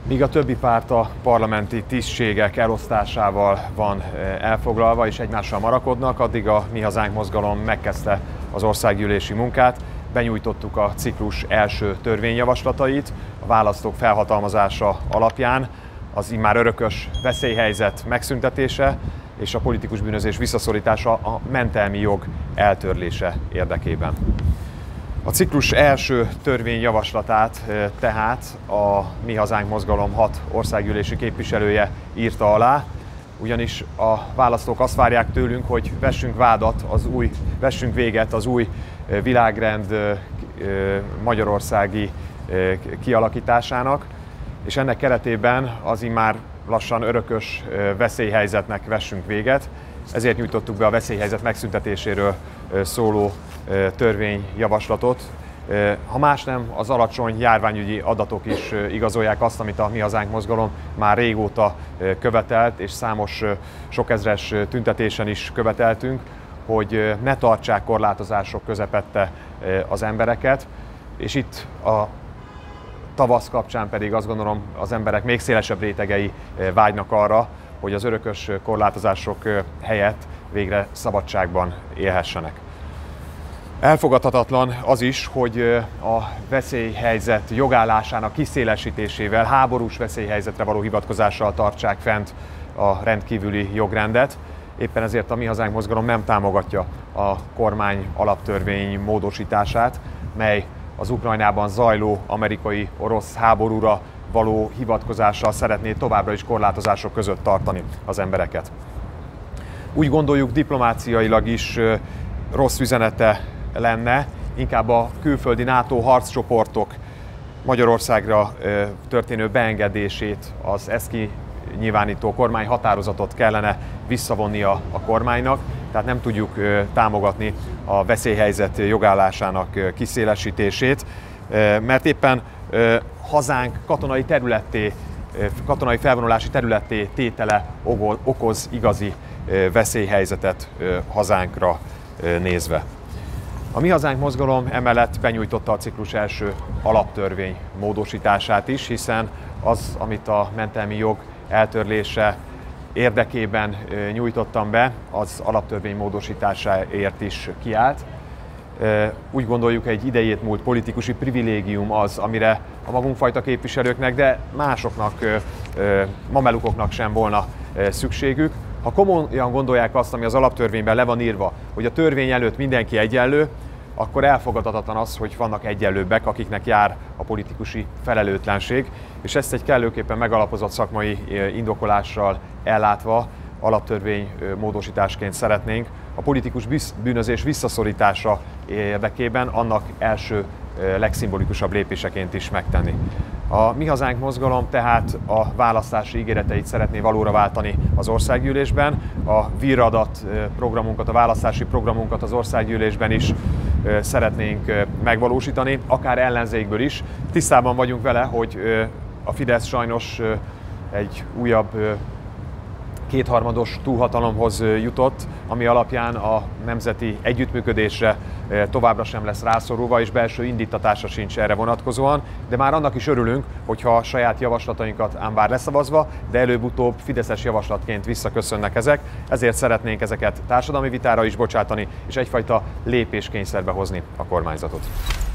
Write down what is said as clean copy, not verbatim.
Míg a többi párt a parlamenti tisztségek elosztásával van elfoglalva és egymással marakodnak, addig a Mi Hazánk mozgalom megkezdte az országgyűlési munkát. Benyújtottuk a ciklus első törvényjavaslatait a választók felhatalmazása alapján, az immár örökös veszélyhelyzet megszüntetése és a politikus bűnözés visszaszorítása a mentelmi jog eltörlése érdekében. A ciklus első törvényjavaslatát tehát a Mi Hazánk mozgalom 6 országgyűlési képviselője írta alá, ugyanis a választók azt várják tőlünk, hogy vessünk véget az új világrend magyarországi kialakításának, és ennek keretében az immár lassan örökös veszélyhelyzetnek vessünk véget. Ezért nyújtottuk be a veszélyhelyzet megszüntetéséről szóló törvényjavaslatot. Ha más nem, az alacsony járványügyi adatok is igazolják azt, amit a Mi Hazánk mozgalom már régóta követelt, és számos sok ezres tüntetésen is követeltünk, hogy ne tartsák korlátozások közepette az embereket, és itt a tavasz kapcsán pedig azt gondolom, az emberek még szélesebb rétegei vágynak arra, hogy az örökös korlátozások helyett végre szabadságban élhessenek. Elfogadhatatlan az is, hogy a veszélyhelyzet jogállásának kiszélesítésével, háborús veszélyhelyzetre való hivatkozással tartsák fent a rendkívüli jogrendet. Éppen ezért a Mi Hazánk mozgalom nem támogatja a kormány alaptörvény módosítását, mely az Ukrajnában zajló amerikai-orosz háborúra való hivatkozással szeretné továbbra is korlátozások között tartani az embereket. Úgy gondoljuk, diplomáciailag is rossz üzenete lenne, inkább a külföldi NATO harccsoportok Magyarországra történő beengedését, az ezt kinyilvánító kormány határozatot kellene visszavonnia a kormánynak, tehát nem tudjuk támogatni a veszélyhelyzet jogállásának kiszélesítését, mert éppen hazánk katonai felvonulási területté tétele okoz igazi veszélyhelyzetet hazánkra nézve. A Mi Hazánk mozgalom emellett benyújtotta a ciklus első alaptörvény módosítását is, hiszen az, amit a mentelmi jog eltörlése érdekében nyújtottam be, az alaptörvény módosításáért is kiállt. Úgy gondoljuk, egy idejét múlt politikusi privilégium az, amire a magunkfajta képviselőknek, de másoknak, mamelukoknak sem volna szükségük. Ha komolyan gondolják azt, ami az alaptörvényben le van írva, hogy a törvény előtt mindenki egyenlő, akkor elfogadhatatlan az, hogy vannak egyenlőbbek, akiknek jár a politikusi felelőtlenség, és ezt egy kellőképpen megalapozott szakmai indokolással ellátva alaptörvény módosításként szeretnénk a politikus bűnözés visszaszorítása érdekében annak első legszimbolikusabb lépéseként is megtenni. A Mi Hazánk mozgalom tehát a választási ígéreteit szeretné valóra váltani az országgyűlésben. A víradat programunkat, a választási programunkat az országgyűlésben is szeretnénk megvalósítani, akár ellenzékből is. Tisztában vagyunk vele, hogy a Fidesz sajnos egy újabb kétharmados túlhatalomhoz jutott, ami alapján a nemzeti együttműködésre továbbra sem lesz rászorulva, és belső indítatása sincs erre vonatkozóan, de már annak is örülünk, hogyha a saját javaslatainkat ám bár leszavazva, de előbb-utóbb fideszes javaslatként visszaköszönnek ezek, ezért szeretnénk ezeket társadalmi vitára is bocsátani, és egyfajta lépéskényszerbe hozni a kormányzatot.